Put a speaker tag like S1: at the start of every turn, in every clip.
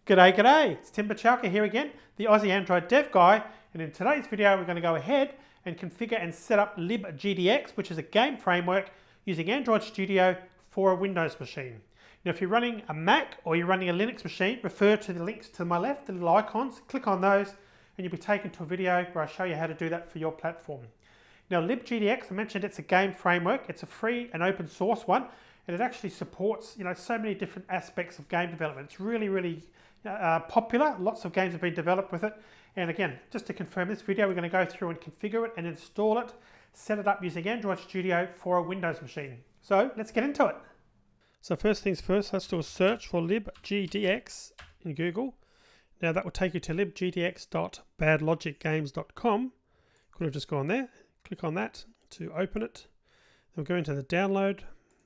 S1: G'day, it's Tim Buchalka here again, the Aussie Android Dev Guy, and in today's video we're going to go ahead and configure and set up libGDX, which is a game framework using Android Studio for a Windows machine. Now if you're running a Mac or you're running a Linux machine, refer to the links to my left, the little icons, click on those and you'll be taken to a video where I show you how to do that for your platform. Now libGDX, I mentioned it's a game framework, it's a free and open source one, and it actually supports so many different aspects of game development. It's really popular. Lots of games have been developed with it. And again, just to confirm this video, we're going to go through and configure it and install it, set it up using Android Studio for a Windows machine. So let's get into it. So first things first, let's do a search for libGDX in Google. Now that will take you to libgdx.badlogicgames.com. Could have just gone there. Click on that to open it. Then we'll go into the download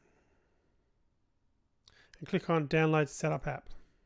S1: and click on download setup app.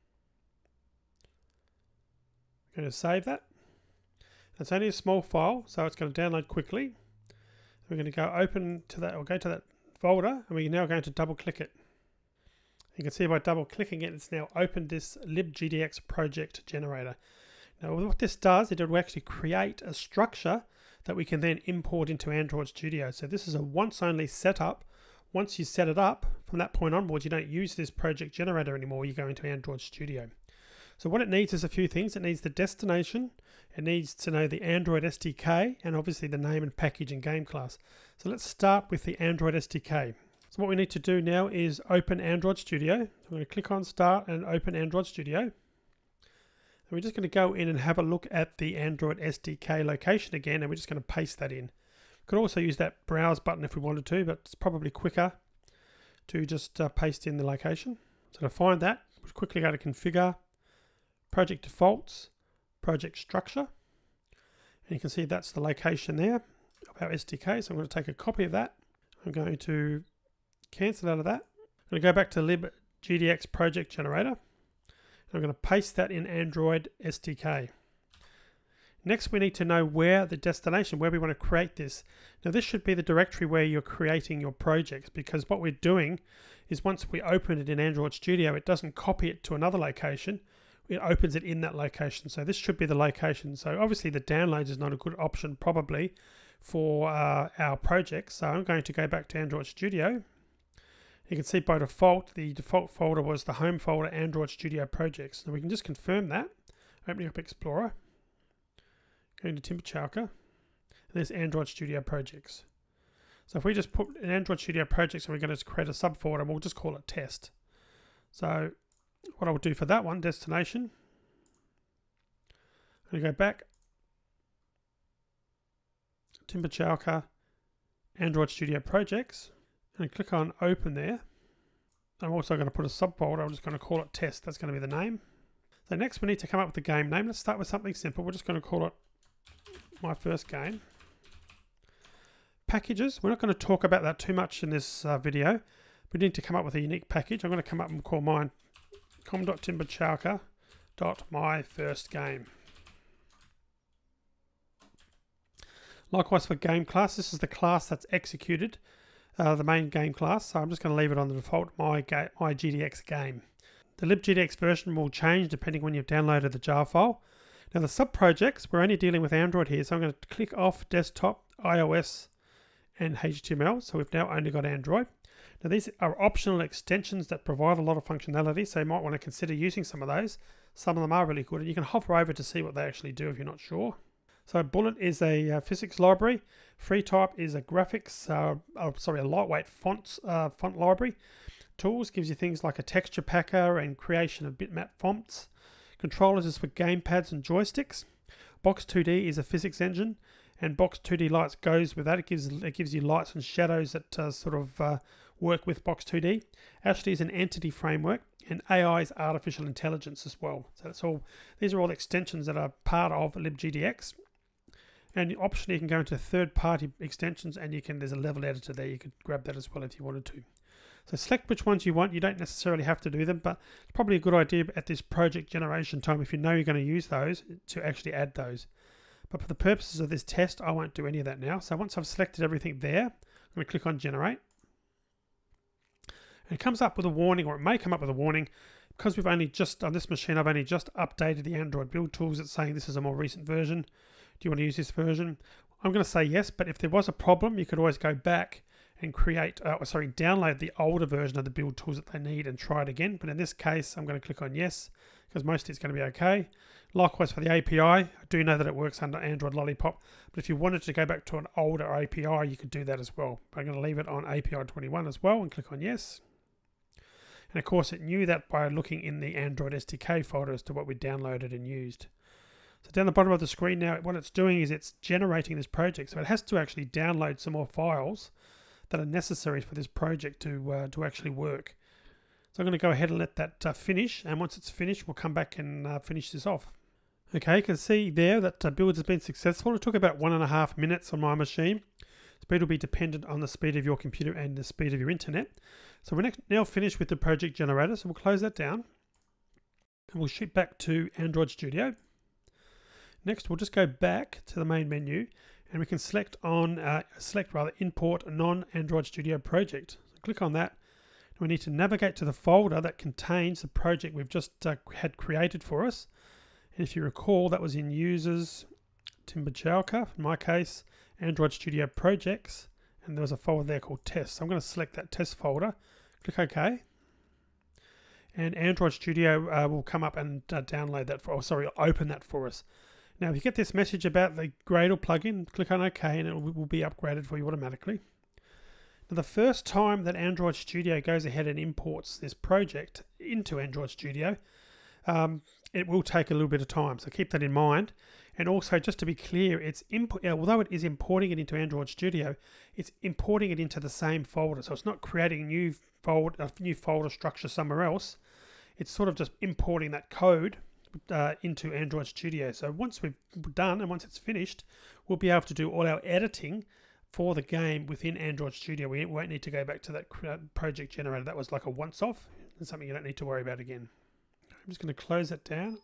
S1: I'm going to save that. It's only a small file, so it's going to download quickly. We're going to go open to that, or go to that folder, and we're now going to double click it. You can see by double clicking it, it's now opened this libGDX project generator. Now what this does, it will actually create a structure that we can then import into Android Studio. So this is a once only setup. Once you set it up, from that point onwards, you don't use this project generator anymore, you go into Android Studio. So what it needs is a few things. It needs the destination, it needs to know the Android SDK, and obviously the name and package and game class. So let's start with the Android SDK. So what we need to do now is open Android Studio. So I'm going to click on Start and open Android Studio. And we're just going to go in and have a look at the Android SDK location again, and we're just going to paste that in. We could also use that browse button if we wanted to, but it's probably quicker to just paste in the location. So to find that, we'll quickly go to Configure, Project Defaults, Project Structure, and you can see that's the location there of our SDK. So I'm going to take a copy of that. I'm going to cancel out of that. I'm going to go back to libGDX project generator. I'm going to paste that in Android SDK. Next, we need to know where the destination, where we want to create this. Now this should be the directory where you're creating your projects, because what we're doing is once we open it in Android Studio, it doesn't copy it to another location. It opens it in that location. So this should be the location. So obviously the downloads is not a good option probably for our project. So I'm going to go back to Android Studio. You can see by default, the default folder was the home folder, Android Studio Projects. Now we can just confirm that. Opening up Explorer, going to Tim Buchalka, and there's Android Studio Projects. So if we just put an Android Studio Projects and we're going to create a subfolder, and we'll just call it Test. So what I will do for that one, destination, I'm going to go back, Tim Buchalka, Android Studio Projects, and click on Open there. I'm also going to put a subfolder, I'm just going to call it Test, that's going to be the name. So next we need to come up with the game name. Let's start with something simple, we're just going to call it My First Game. Packages, we're not going to talk about that too much in this video. We need to come up with a unique package. I'm going to come up and call mine com.timbuchalka.myfirstgame. Likewise for game class, this is the class that's executed, the main game class. So I'm just going to leave it on the default MyGDX game. The libGDX version will change depending when you've downloaded the jar file. Now the sub-projects, we're only dealing with Android here, so I'm going to click off desktop, iOS and HTML. So we've now only got Android. Now these are optional extensions that provide a lot of functionality, so you might want to consider using some of those. Some of them are really good, and you can hover over to see what they actually do if you're not sure. So Bullet is a physics library. FreeType is a graphics, a lightweight font library. Tools gives you things like a texture packer and creation of bitmap fonts. Controllers is for gamepads and joysticks. Box2D is a physics engine, and Box2D Lights goes with that. It gives you lights and shadows that work with Box2D. Ashley is an entity framework, and AI is artificial intelligence as well. So that's all. These are all extensions that are part of libGDX. And optionally, you can go into third-party extensions, and there's a level editor there. You could grab that as well if you wanted to. So select which ones you want. You don't necessarily have to do them, but it's probably a good idea at this project generation time, if you know you're going to use those, to actually add those. But for the purposes of this test, I won't do any of that now. So once I've selected everything there, I'm going to click on Generate. And it comes up with a warning, or it may come up with a warning, because we've only just, on this machine, I've only just updated the Android build tools. It's saying this is a more recent version. Do you want to use this version? I'm going to say yes, but if there was a problem, you could always go back and download the older version of the build tools that they need and try it again. But in this case, I'm going to click on yes, because mostly it's going to be okay. Likewise for the API, I do know that it works under Android Lollipop, but if you wanted to go back to an older API, you could do that as well. But I'm going to leave it on API 21 as well and click on yes. And of course, it knew that by looking in the Android SDK folder as to what we downloaded and used. So down the bottom of the screen now, what it's doing is it's generating this project. So it has to actually download some more files that are necessary for this project to actually work. So I'm going to go ahead and let that finish, and once it's finished, we'll come back and finish this off. Okay, you can see there that build has been successful. It took about 1.5 minutes on my machine. Speed will be dependent on the speed of your computer and the speed of your internet. So we're now finished with the project generator, so we'll close that down. And we'll shoot back to Android Studio. Next, we'll just go back to the main menu, and we can select import non-Android Studio project. So click on that. We need to navigate to the folder that contains the project we've just had created for us. And if you recall, that was in users, Buchalka, in my case, Android Studio projects, and there was a folder there called test. So I'm going to select that test folder, click OK, and Android Studio will come up and download that open that for us. Now, if you get this message about the Gradle plugin, click on OK, and it will be upgraded for you automatically. Now, the first time that Android Studio goes ahead and imports this project into Android Studio, it will take a little bit of time, so keep that in mind. And also, just to be clear, although it is importing it into Android Studio, it's importing it into the same folder. So it's not creating a new folder structure somewhere else. It's sort of just importing that code into Android Studio. So once we've done and once it's finished, we'll be able to do all our editing for the game within Android Studio. We won't need to go back to that project generator. That was like a once-off. It's something you don't need to worry about again. I'm just going to close that down.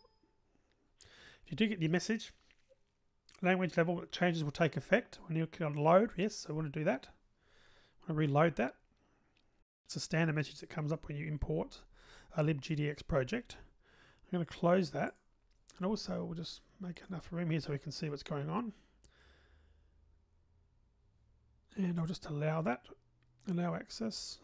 S1: If you do get the message, language level changes will take effect when you click on load. Yes, so I want to do that. I want to reload that. It's a standard message that comes up when you import a libGDX project. I'm going to close that, and also we'll just make enough room here so we can see what's going on. And I'll just allow access.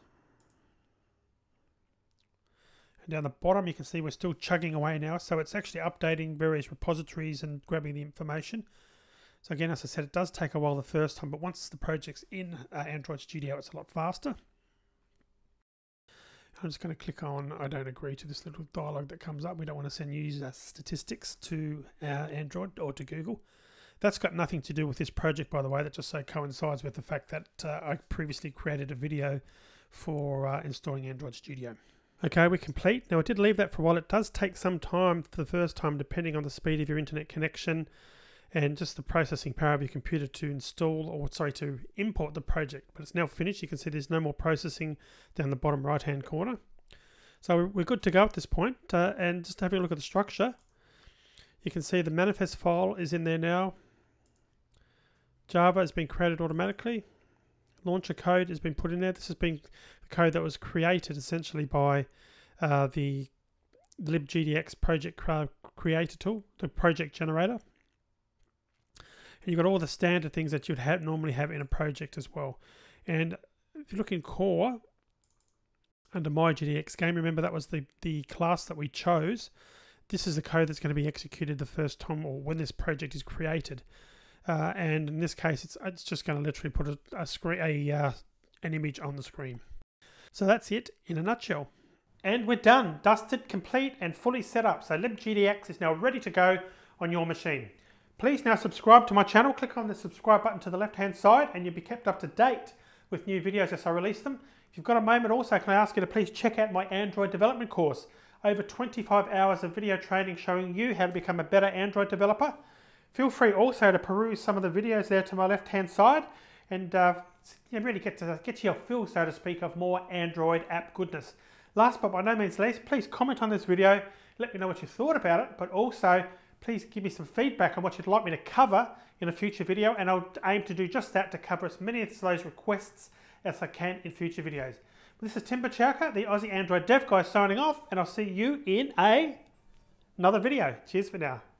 S1: And down the bottom you can see we're still chugging away now, so it's actually updating various repositories and grabbing the information. So again, as I said, it does take a while the first time, but once the project's in Android Studio, it's a lot faster. I'm just going to click on I don't agree to this little dialog that comes up. We don't want to send user statistics to Android or to Google. That's got nothing to do with this project, by the way. That just so coincides with the fact that I previously created a video for installing Android Studio. Okay, we're complete. Now, I did leave that for a while. It does take some time for the first time, depending on the speed of your internet connection and just the processing power of your computer to import the project. But it's now finished. You can see there's no more processing down the bottom right-hand corner. So we're good to go at this point. And just having a look at the structure, you can see the manifest file is in there now. Java has been created automatically. Launcher code has been put in there. This has been the code that was created essentially by the libGDX project creator tool, the project generator. And you've got all the standard things that you'd normally have in a project as well. And if you look in core, under MyGDX game, remember that was the class that we chose. This is the code that's going to be executed the first time or when this project is created. And in this case, it's just going to literally put an image on the screen. So that's it in a nutshell. And we're done, dusted, complete, and fully set up. So libGDX is now ready to go on your machine. Please now subscribe to my channel. Click on the subscribe button to the left-hand side, and you'll be kept up to date with new videos as I release them. If you've got a moment also, can I ask you to please check out my Android development course. Over 25 hours of video training showing you how to become a better Android developer. Feel free also to peruse some of the videos there to my left-hand side and really get your fill, so to speak, of more Android app goodness. Last but by no means least, please comment on this video. Let me know what you thought about it, but also please give me some feedback on what you'd like me to cover in a future video, and I'll aim to do just that, to cover as many of those requests as I can in future videos. This is Tim Buchalka, the Aussie Android Dev Guy, signing off, and I'll see you in another video. Cheers for now.